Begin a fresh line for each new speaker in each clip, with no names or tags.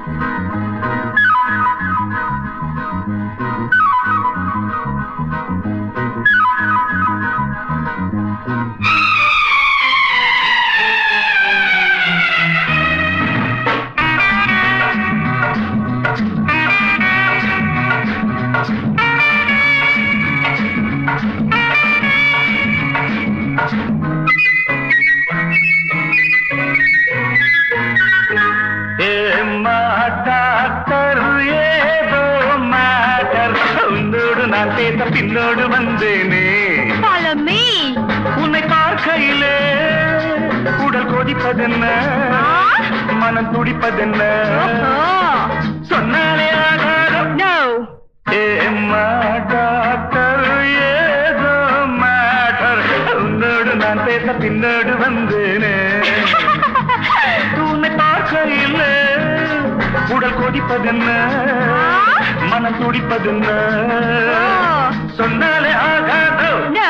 பின்னோடு வந்தேனே உன்னை பார்க்கையிலே உடல் கொதிப்பதென்ன மனம் துடிப்பதென்ன சொன்னாலே ஏதோ மேட்டர் உன்னோடு நான் பேச பின்னோடு வந்தேனே உன்னை பார்க்கையிலே உடல் கொதிப்பதென்ன மனம் துடிப்பதென்ன சொன்னாலே ஆகாதோ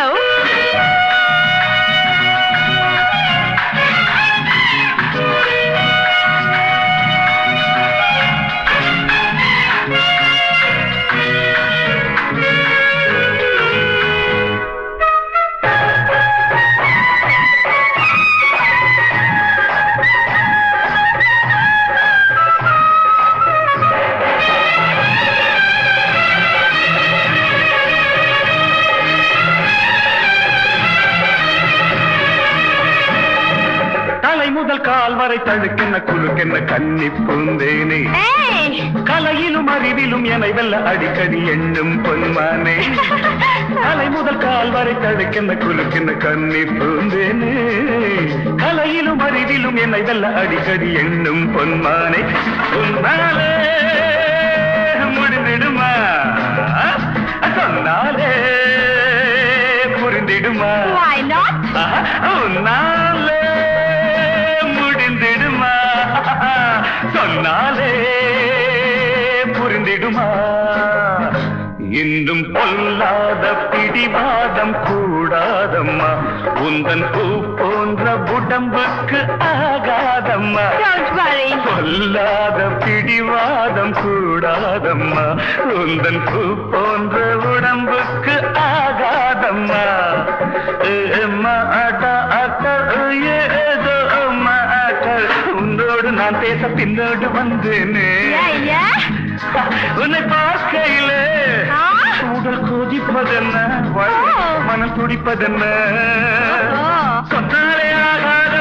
முதல் கால் வரை தழுக்கென்ன குழுக்கென்ன கன்னி பூந்தேனே கலையிலும் அறிவிலும் என்னை வெல்ல அடிக்கடி எண்ணும் பொன்மானே கலை முதல் கால் வரை தழுக்கென்ன குழுக்கென்ன கன்னி பூந்தேனே கலையிலும் அறிவிலும் என்னை வெல்ல அடிக்கடி எண்ணும் பொன்மானே உன்னாலே முடிந்திடுமா சொன்னாலே புரிந்திடுமா உன்னாலே சொன்னாலே புரிந்திடுமா இன்னும் பொல்லாத பிடிவாதம் கூடாதம்மா உந்தன் பூ போன்ற உடம்புக்கு ஆகாதம்மா பொல்லாத பிடிவாதம் கூடாதம்மா உந்தன் பூ போன்ற உடம்புக்கு ஆகாதம்மா உன்னோடு நான் பேச பின்னோடு வந்தேனே உன்னை பார்க்கையிலே உடல் கொதிப்பதென்ன மனம் துடிப்பதென்ன சொன்னாலே ஆகாது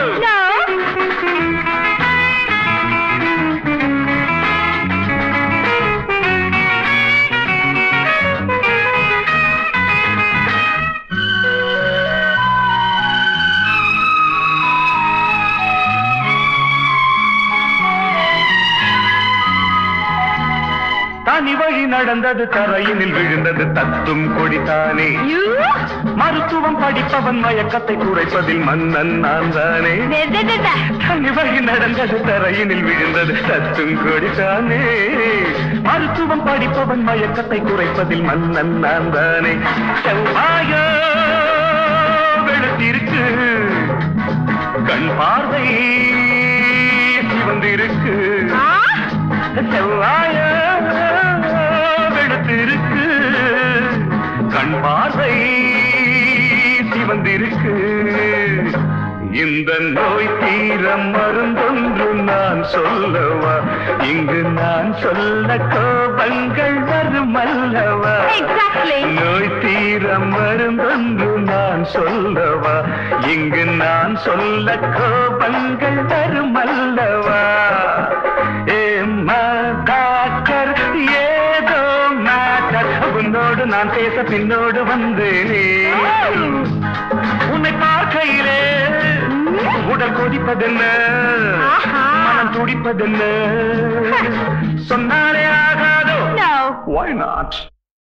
தனி வழி நடந்தது தரையினில் விழுந்தது தத்தும் கொடித்தானே மருத்துவம் படிப்பவன் மயக்கத்தை குறைப்பதில் மன்னன் நான் தானே தனி வழி நடந்தது தரையினில் விழுந்தது தத்தும் கொடித்தானே மருத்துவம் படிப்பவன் மயக்கத்தை குறைப்பதில் மன்னன் நான் தானே செவ்வாயோ வெளுத்திருக்கு கண் பார்வை சிவந்திருக்கு செவ்வாயோ வெளுத்திருக்கு கண் பார்வை சிவந்திருக்கு இந்த நோய் தீர மருந்தொன்று நான் சொல்லவா இங்கு நான் சொல்ல கோபங்கள் வரும் அல்லவா நோய் தீர மருந்தொன்று நான் சொல்லவா இங்கு நான் சொல்ல கோபங்கள் வரும் அல்லவா ஏதோ மேட்டர் உன்னோடு நான் பேச பின்னோடு வந்தேனே உன்னை பார்க்கையிலே உடல் கொதிப்பதென்ன மனம் துடிப்பதென்ன சொன்னாலே ஆகாதோ why not